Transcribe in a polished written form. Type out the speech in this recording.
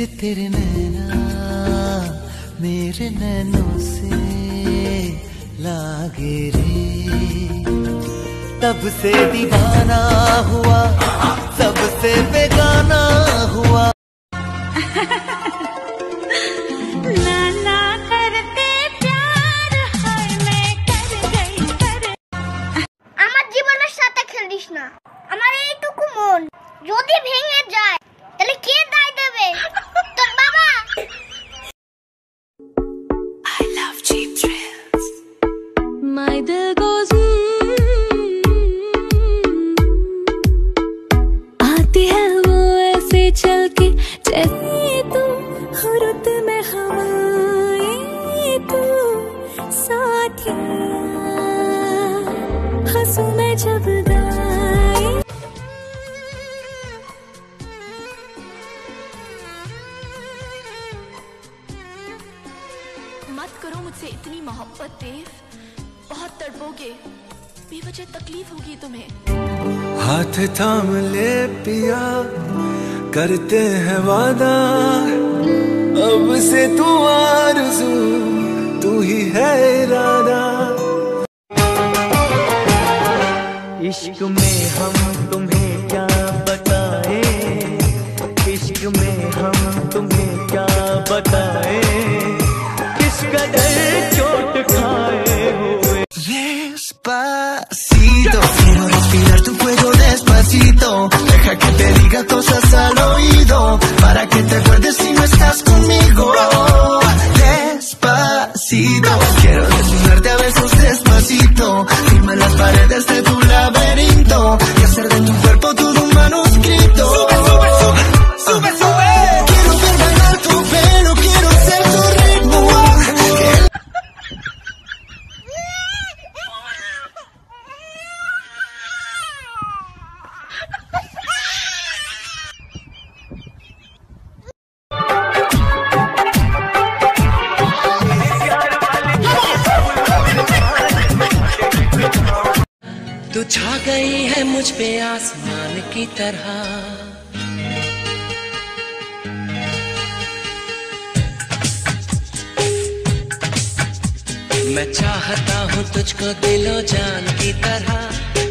कैसे तेरे नैना मेरे नैनों से लागे रे, तब से दीवाना हुआ सबसे बेगाना हुआ। नाना करते प्यार हाय मैं कर गई कर। আমার জীবনের সাথে খেলিস না, আমার এইটুকু মন যদি ভেঙে যায় তাহলে কে দায় দেবে? তোর বাবা। I love cheap thrills. My दिल goes आती है वो ऐसे चल के जैसे तू रुत में हवाएं तू साथिया हंसू मैं जब गाए। मत करो मुझसे इतनी मोहब्बत देव, बहुत तड़पोगे, बेवजह तकलीफ होगी तुम्हें। हाथ थाम ले पिया करते हैं वादा, अब से तू आरज़ू तू ही है इरादा। इश्क में हम तुम्हें क्या बताएं, इश्क में हम तुम्हें क्या बताएं, किस कदर चोट खाए हुए। Despacito, quiero respirar tu cuello despacito, deja que te diga cosas al oído, para que te acuerdes si no estás conmigo. Despacito, quiero desnudarte a besos despacito, firma las paredes de tu laberinto y hacer de tu cuerpo todo un manuscrito. Sube, sube, sube, sube, sube. Quiero ver bailar tu pelo, quiero ser tu ritmo. तू छा गई है मुझ पे आसमान की तरह, मैं चाहता हूँ तुझको दिलो जान की तरह।